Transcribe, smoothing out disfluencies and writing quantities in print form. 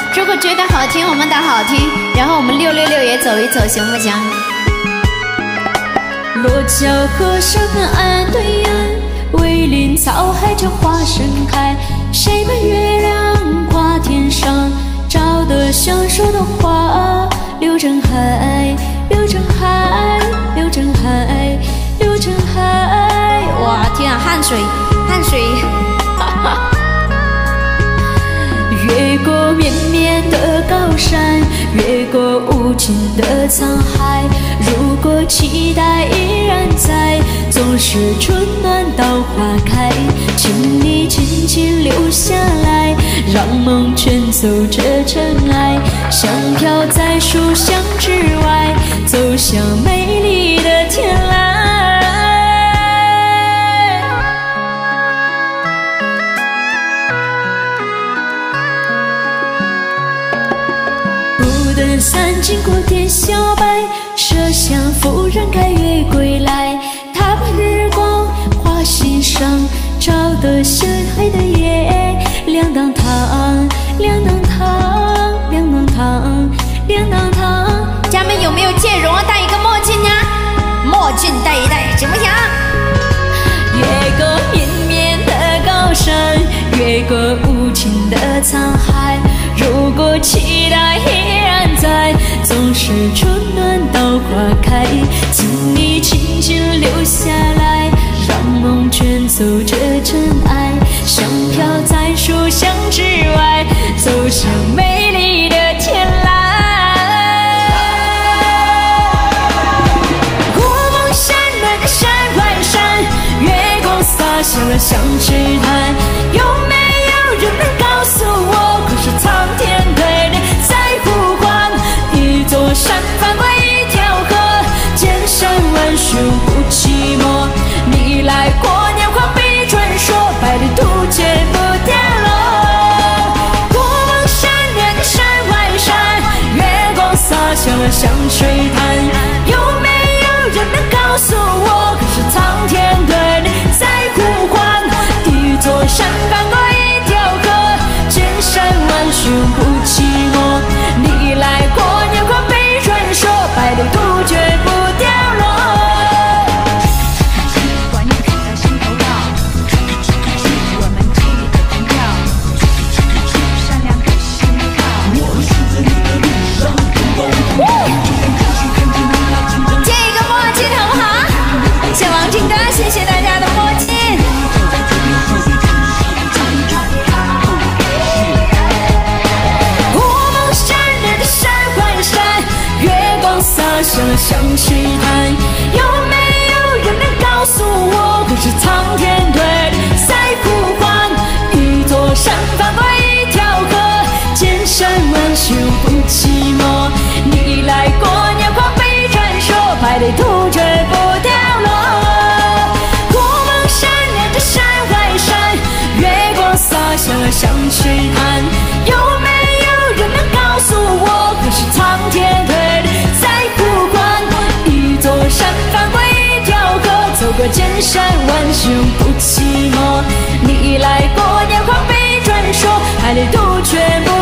如果觉得好听，我们打好听，然后我们666也走一走，行不行？落桥河上岸对岸，桂林草海这花盛开。谁把月亮挂天上，照得像说的话。流成海，流成海，流成海，流成海。哇天啊，汗水，汗水！越过绵绵的高山，越过无尽的沧海。如果期待依然在，总是春暖到花开。请你紧紧留下来，让梦卷走这尘埃。像飘在书香之外，走向美丽的天籁。登山经过点小白，麝香拂然盖月归来。他把日光画心上，照得深黑的夜亮堂堂，亮堂堂，亮堂堂，亮堂堂。家们有没有借荣啊？戴一个墨镜呀，墨镜戴一戴，行不行？越过绵绵的高山，越过无尽的沧海。如果期待依然在，总是春暖到花开。请你紧紧留下来，让梦卷走这尘埃。像飘在书香之外，走向美丽的天籁。过往山峦的山外山，月光洒向了香池滩。有没有人能告诉我，可是苍天对你在呼唤？一座山翻过一条河，千山万树不寂寞。你来过年华被传说，百里途绝不掉落。过往山峦的山外山，月光洒向了香水滩。有没有人能告诉我，可是苍天对你在呼唤？一座山翻过一条河，千山万树不寂寞。你来过年华被传说，百里途绝不掉落。管你看在心头绕，我们这里的朋友，善良的心跳。我是在你的路上借一个墨镜好不好？谢王静哥，谢谢大家的墨镜。洒向了香池滩，有没有人能告诉我，可是苍天对你在呼唤？一座山翻过一条河，千山万树不寂寞。你来过年华被传说，百里途绝不掉落。过往山峦的山外山，月光洒向了香池滩。有没有人能告诉我，可是苍天对你山翻过一条河，走过千山万树不寂寞。你来过年华被传说，百里途绝不